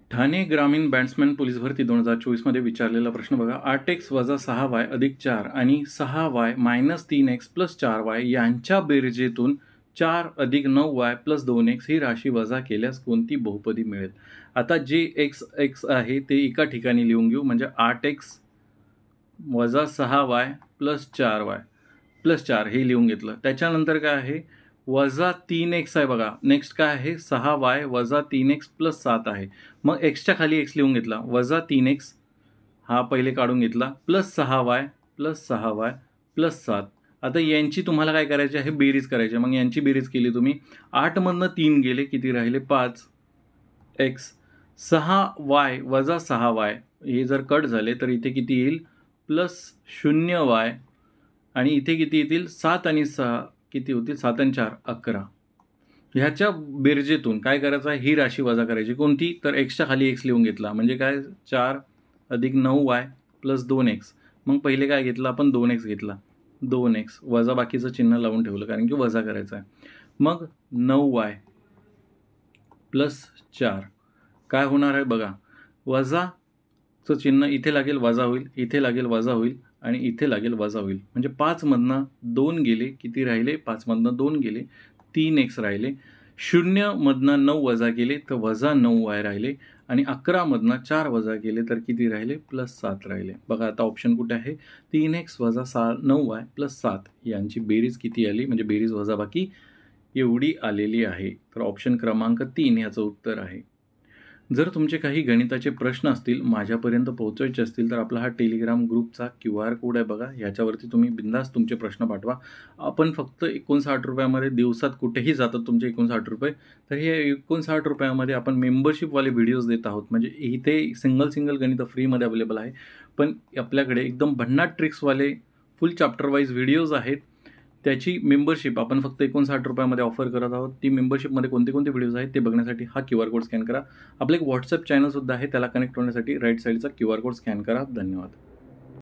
ठाणे ग्रामीण batsman police भरती 2024 मध्ये विचारलेला प्रश्न बघा. 8x - 6y + 4 आणि 6y - 3x + 4y यांच्या बेरजेतून 4 + 9y + 2x ही राशी वजा केल्यास कोणती बहुपदी मिळेल? आता जे x आहे ते एका ठिकाणी लिहून घेऊ. म्हणजे 8x - 6y + 4y + 4 हे लिहून घेतलं. त्याच्यानंतर काय आहे, -3x आहे बघा. नेक्स्ट काय आहे, 6y - 3x + 7 आहे. मग xच्या खाली x लिहून घेतला, -3x हा पहिले काढून घेतला, +6y + 6y + 7. आता यांची तुम्हाला काय करायची आहे, बेरीज करायची आहे. मग यांची बेरीज केली तुम्ही, 8 मधनं 3 गेले, किती राहिले 5x. 6y - 6y हे जर कट झाले तर इथे किती येईल, +0y आणि इथे किती येतील, 7 आणि 6 किती होतील, 7 आणि 4 11. ह्याच्या बेरजेतून काय करायचं आहे, ही राशी वजा करायची. कोणती, तर एक्सच्या खाली x लिहून घेतला. म्हणजे काय, 4 + 9y + 2x. मग पहिले काय घेतलं आपण, 2x घेतला, 2x वजा बाकीचं चिन्ह लावून ठेवलं कारण की वजा करायचं आहे. मग 9y + 4 काय होणार आहे बघा, वजाचं चिन्ह इथे लागेल, वजा होईल, इथे लागेल, वजा होईल आणि इथे लागेल, वजा होईल. म्हणजे 5 मधनं 2 गेले, किती राहिले, 5 मधनं 2 गेले, 3x राहिले. 0 मधनं 9 वजा केले तर -9y राहिले आणि 11 मधनं 4 वजा केले तर किती राहिले, +7 राहिले. बघा आता ऑप्शन कुठे आहे, 3x - 9y + 7 यांची बेरीज किती आली, म्हणजे बेरीज वजाबाकी एवढी आलेली आहे. तर ऑप्शन क्रमांक 3 याचं उत्तर आहे. जर तुमचे काही गणिताचे प्रश्न असतील, माझ्यापर्यंत पोहोचवायचे असतील, तर आपला हा टेलिग्राम ग्रुपचा QR कोड आहे बघा, ह्याच्यावरती तुम्ही बिंदास तुमचे प्रश्न पाठवा. आपण फक्त 59 रुपयामध्ये दिवसात कुठेही जातात तुमचे 59 रुपये. तर हे 59 रुपयामध्ये आपण मेंबरशिपवाले व्हिडिओज देत आहोत. म्हणजे इथे सिंगल गणितं फ्रीमध्ये अवेलेबल आहे. पण आपल्याकडे एकदम भन्नाट ट्रिक्सवाले फुल चॅप्टर वाईज व्हिडिओज आहेत. त्याची मेंबरशिप आपण फक्त 59 रुपयामध्ये ऑफर करत आहोत. ती मेंबरशिपमध्ये कोणते व्हिडिओज आहेत ते बघण्यासाठी हा QR कोड स्कॅन करा. आपलं एक WhatsApp चॅनलसुद्धा आहे, त्याला कनेक्ट होण्यासाठी राईट साईडचा QR कोड स्कॅन करा. धन्यवाद.